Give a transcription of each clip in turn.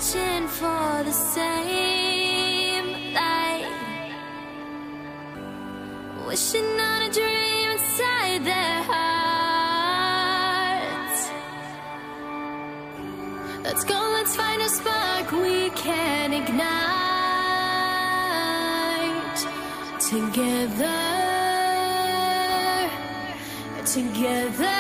searching for the same light, wishing on a dream inside their hearts. Let's go, let's find a spark we can ignite together, together.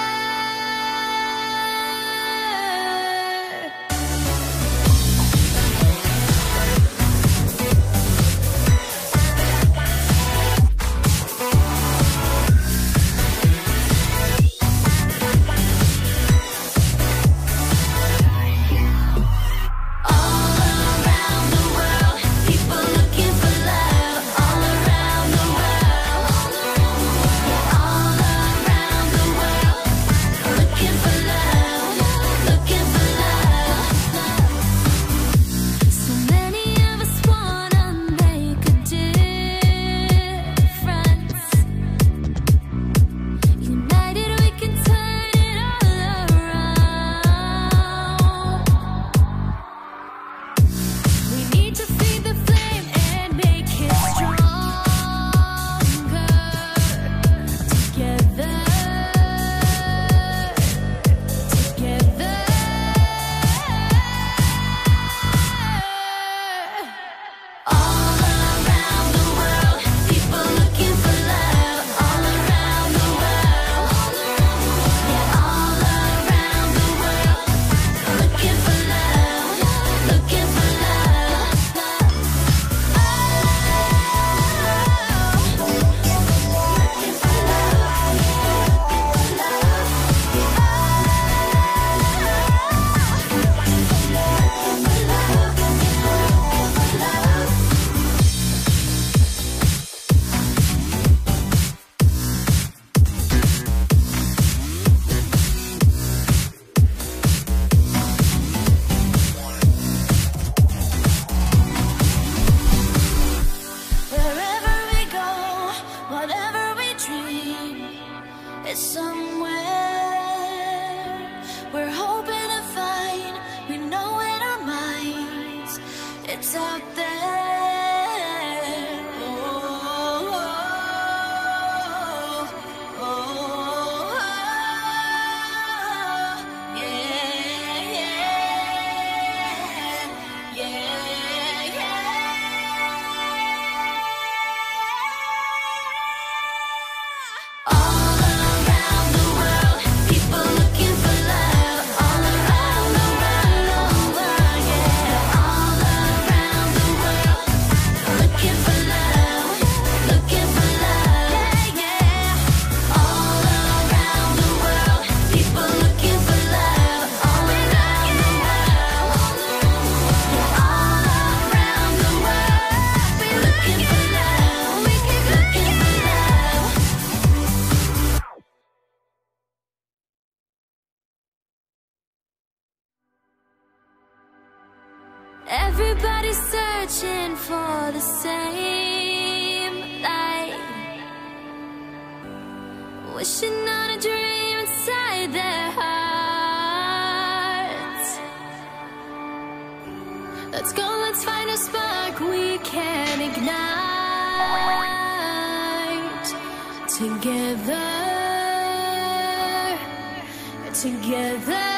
It's somewhere we're hoping to find. We know in our minds it's out there. Oh, oh, oh, oh, yeah, yeah, yeah, yeah. Everybody's searching for the same light, wishing on a dream inside their hearts. Let's go, let's find a spark we can ignite together, together.